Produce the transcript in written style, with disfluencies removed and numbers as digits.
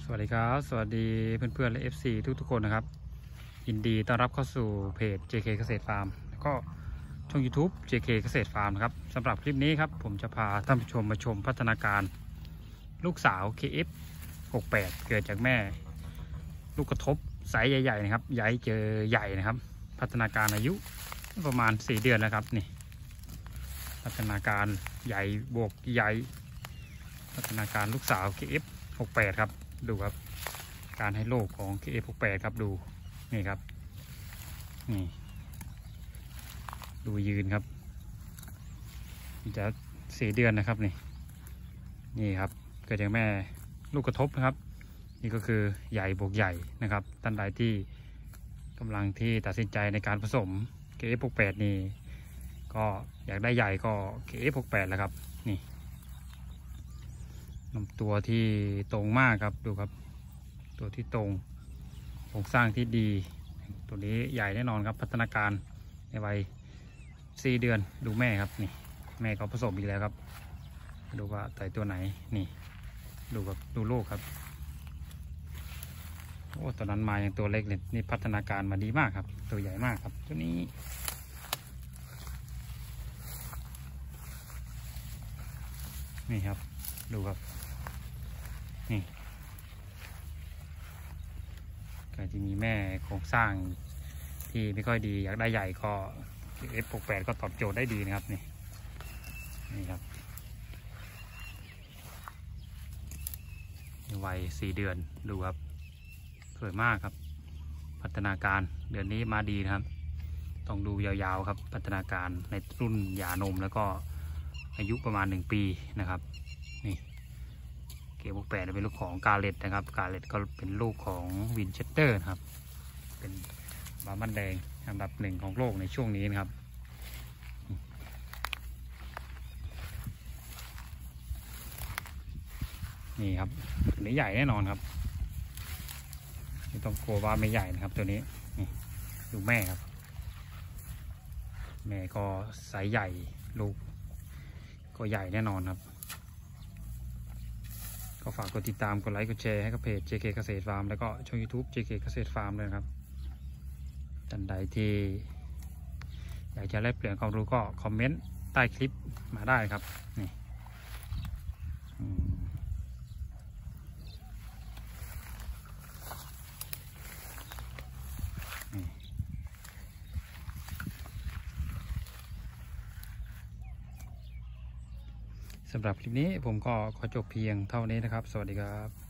วัสดีครับสวัสดีเพื่อนๆและ FC ทุกคนนะครับยินดีต้อนรับเข้าสู่เพจ JK เกษตรฟาร์มแล้วก็ช่อง YouTube JK เกษตรฟาร์มนะครับสำหรับคลิปนี้ครับผมจะพาท่านผู้ชมมาชมพัฒนาการลูกสาว KF 68เกิดจากแม่ลูกกระทบไซส์ใหญ่ๆนะครับใหญ่เจอใหญ่นะครับพัฒนาการอายุประมาณ4 เดือนแล้วครับนี่พัฒนาการใหญ่บวกใหญ่พัฒนาการลูกสาว KF 68ครับดูครับการให้โลกของ KF 68ครับดูนี่ครับนี่ดูยืนครับจะ4 เดือนนะครับนี่ครับเกิดจากแม่ลูกกระทบนะครับนี่ก็คือใหญ่บวกใหญ่นะครับท่านใดที่กำลังที่ตัดสินใจในการผสม KF 68นี่ก็อยากได้ใหญ่ก็ KF 68แล้วครับนี่ลำตัวที่ตรงมากครับดูครับตัวที่ตรงโครงสร้างที่ดีตัวนี้ใหญ่แน่นอนครับพัฒนาการในวัย4 เดือนดูแม่ครับนี่แม่เขาผสมอีกแล้วครับดูว่าไต่ตัวไหนนี่ดูกับดูลูกครับโอ้ตอนนั้นมาอย่างตัวเล็กเลยนี่พัฒนาการมาดีมากครับตัวใหญ่มากครับตัวนี้นี่ครับดูครับนี่ก็จะมีแม่โครงสร้างที่ไม่ค่อยดีอยากได้ใหญ่ก็ F68 ก็ตอบโจทย์ได้ดีนะครับนี่ครับวัย4 เดือนดูครับสวยมากครับพัฒนาการเดือนนี้มาดีนะครับต้องดูยาวๆครับพัฒนาการในรุ่นหย่านมแล้วก็อายุประมาณ1 ปีนะครับนี่K68เป็นลูกของกาเลตนะครับกาเลตก็เป็นลูกของวินเชสเตอร์นะครับเป็นบาร์มันแดงอันดับ1ของโลกในช่วงนี้นะครับนี่ครับตัวนี้ใหญ่แน่นอนครับไม่ต้องกลัวว่าไม่ใหญ่นะครับตัวนี้นี่ดูแม่ครับแม่ก็ไซส์ใหญ่ลูกก็ใหญ่แน่นอนครับก็ฝากกดติดตามกดไลค์กดแชร์ให้กับเพจ JK เกษตรฟาร์มแล้วก็ช่อง YouTube JK เกษตรฟาร์มด้วยครับท่านใดที่อยากจะแลกเปลี่ยนความรู้ก็คอมเมนต์ใต้คลิปมาได้ครับนี่สำหรับคลิปนี้ผมก็ขอจบเพียงเท่านี้นะครับสวัสดีครับ